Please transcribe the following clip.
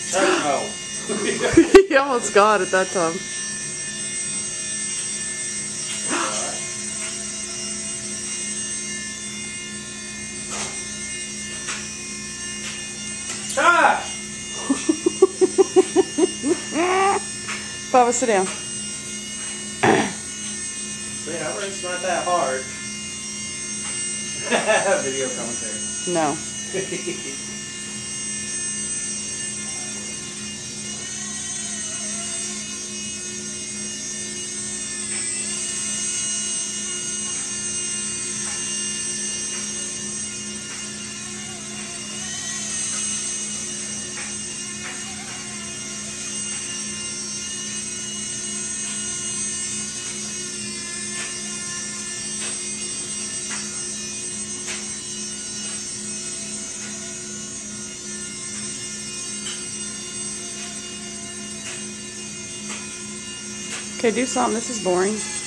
No. He almost got it that time. Ah! Bubba, sit down. See, it's not that hard. Video commentary. No. Okay, do something. This is boring.